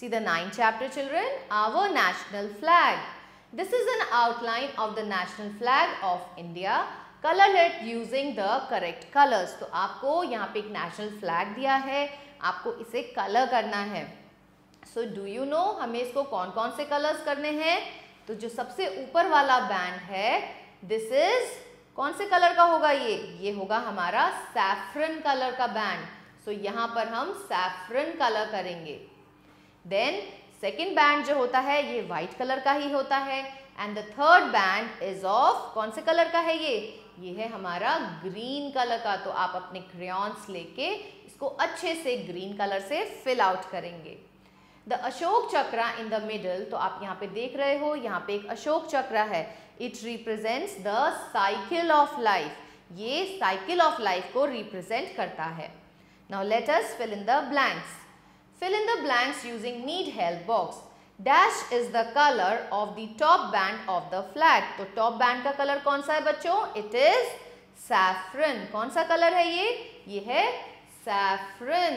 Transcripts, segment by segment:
See the ninth chapter, children. Our national flag. This is an outline of the national flag of India. Color it using the correct colors. तो आपको यहाँ पे एक national flag दिया है, आपको इसे कलर करना है. So do you know हमें इसको कौन कौन से कलर्स करने हैं? तो जो सबसे ऊपर वाला बैंड है, दिस इज कौन से कलर का होगा ये होगा हमारा सैफरन कलर का बैंड. सो यहाँ पर हम सैफरन कलर करेंगे. देन सेकेंड बैंड जो होता है ये व्हाइट कलर का ही होता है. And the third band is of कौन से कलर का है ये है हमारा ग्रीन कलर का. तो आप अपने क्रेयॉन्स लेके इसको अच्छे से ग्रीन कलर से फिल आउट करेंगे. The Ashok Chakra in the middle, तो आप यहाँ पे देख रहे हो, यहाँ पे एक अशोक चक्र है. It represents the cycle of life. ये साइकिल ऑफ लाइफ को रिप्रेजेंट करता है. Now let us fill in the blanks. Fill in the blanks using need help box. Dash is the color of the top band of the flag. तो top band का colour कौन सा है बच्चों? It is saffron. कौन सा colour है ये है saffron.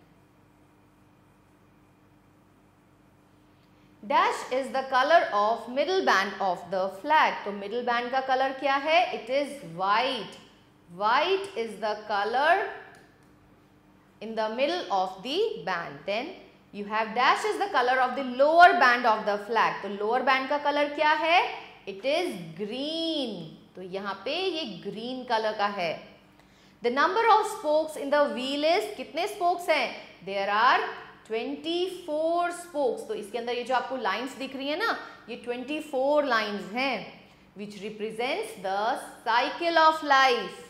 Dash is the color of middle band of the flag. तो middle band का कलर क्या है? It is white. White is the color in the middle of the band. Then you have dash is the color of the lower band of the flag. तो lower band का colour क्या है? It is green. तो यहाँ पे ये green colour का है. The number of spokes in the wheel is, कितने spokes हैं? There are 24 spokes. तो इसके अंदर ये जो आपको lines दिख रही है ना, ये 24 lines हैं, which represents the cycle of life.